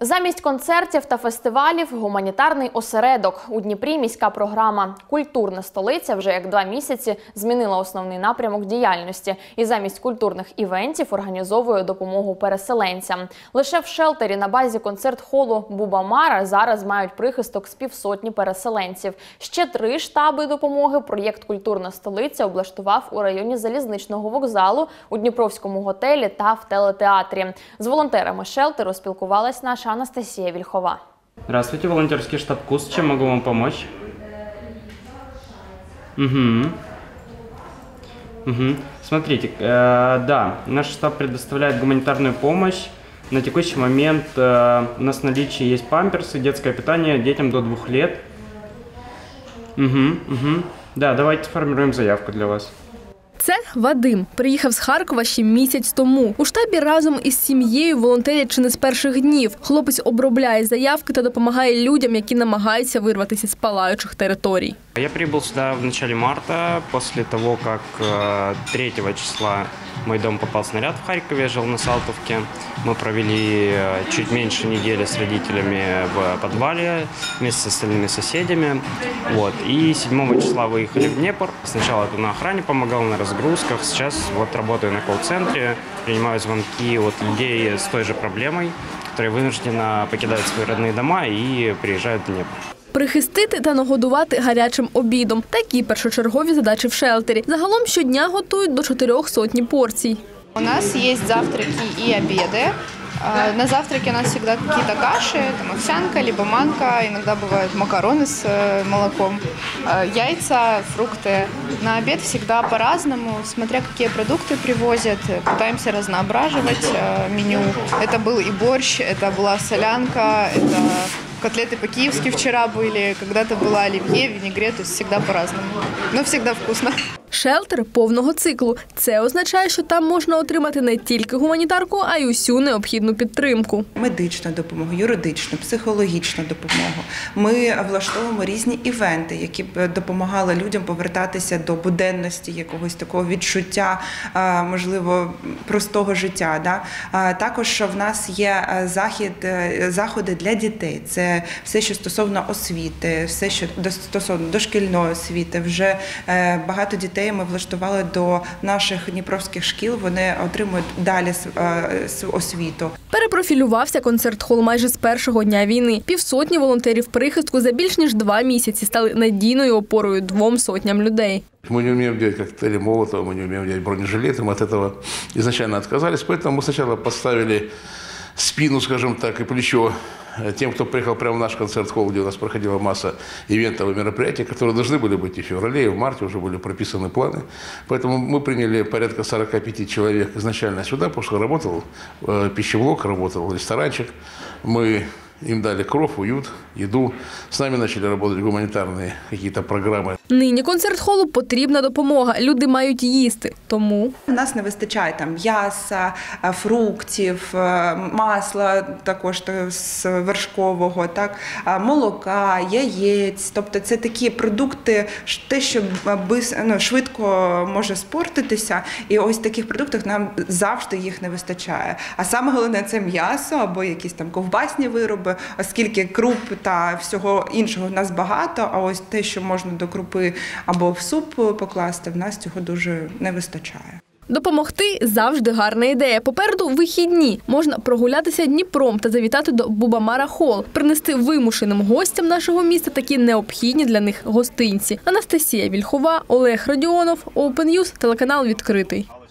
Замість концертів та фестивалів – гуманітарний осередок. У Дніпрі міська програма «Культурна столиця» вже як 2 місяці змінила основний напрямок діяльності і замість культурних івентів організовує допомогу переселенцям. Лише в шелтері на базі концерт-холу «Буба-Мара» зараз мають прихисток з 150 переселенців. Ще 3 штаби допомоги проєкт «Культурна столиця» облаштував у районі залізничного вокзалу, у Дніпровському готелі та в телетеатрі. З волонтерами шелтеру спілкувалась наша Анастасия Вильхова. Здравствуйте, волонтерский штаб КУС. Чем могу вам помочь? Смотрите, да, наш штаб предоставляет гуманитарную помощь. На текущий момент у нас в наличии есть памперсы, детское питание детям до 2 лет. Да, давайте сформируем заявку для вас. Це Вадим. Приїхав з Харкова ще місяць тому. У штабі разом із сім'єю волонтерять чи не з перших днів. Хлопець обробляє заявки та допомагає людям, які намагаються вирватися з палаючих територій. Я прибыл сюда в начале марта, после того, как 3 числа в мой дом попал снаряд в Харькове, я жил на Салтовке. Мы провели чуть меньше недели с родителями в подвале вместе с остальными соседями. Вот. И 7 числа выехали в Днепр. Сначала на охране помогал, на разгрузках. Сейчас вот работаю на колл-центре, принимаю звонки от людей с той же проблемой, которые вынуждены покидать свои родные дома и приезжают в Днепр. Прихистити та нагодувати гарячим обідом. Такі першочергові задачі в шелтері. Загалом щодня готують до 400 порцій. У нас есть завтраки и обеды. На завтраке у нас всегда какие-то каши, там овсянка, либо манка, иногда бывают макароны с молоком, яйца, фрукты. На обед всегда по-разному, смотря какие продукты привозят, пытаемся разноображивать меню. Это был и борщ, это была солянка, это котлеты по-киевски вчера были, когда-то была оливье, винегрет, то есть всегда по-разному, но всегда вкусно. Шелтер повного циклу. Це означає, що там можна отримати не тільки гуманітарку, а й усю необхідну підтримку. Медичну допомогу, юридичну, психологічну допомогу. Ми влаштовуємо різні івенти, які б допомагали людям повертатися до буденності, якогось такого відчуття, можливо, простого життя. Також в нас є заходи для дітей. Це все, що стосовно освіти, все, що стосовно дошкільної освіти. Вже багато дітей ми влаштували до наших дніпровських шкіл, вони отримують далі освіту. Перепрофілювався концерт-хол майже з першого дня війни. 150 волонтерів прихистку за більш ніж 2 місяці стали надійною опорою 200 людей. Мы не умеем делать коктейли Молотова, мы не умеем делать бронежилеты, мы от этого изначально отказались, поэтому мы сначала подставили спину, скажем так, и плечо тем, кто приехал прямо в наш концерт-холл, где у нас проходила масса ивентов и мероприятий, которые должны были быть и в феврале, и в марте уже были прописаны планы. Поэтому мы приняли порядка 45 человек изначально сюда, потому что работал пищеблок, работал ресторанчик. Мы им дали кров, уют, еду. С нами начали работать гуманитарные какие-то программы. Нині концерт-холу потрібна допомога. Люди мають їсти. Тому у нас не вистачає там м'яса, фруктів, масла також з вершкового, так, молока, яєць. Тобто це такі продукти, те, що швидко може спортитися. І ось таких продуктів нам завжди їх не вистачає. А саме головне – це м'ясо або якісь там ковбасні вироби, оскільки круп та всього іншого в нас багато, а ось те, що можна до крупи або в суп покласти, в нас цього дуже не вистачає. Допомогти – завжди гарна ідея. Попереду вихідні. Можна прогулятися Дніпром та завітати до Буба-Мара Холл, принести вимушеним гостям нашого міста такі необхідні для них гостинці. Анастасія Вільхова, Олег Родіонов, Open News, телеканал «Відкритий».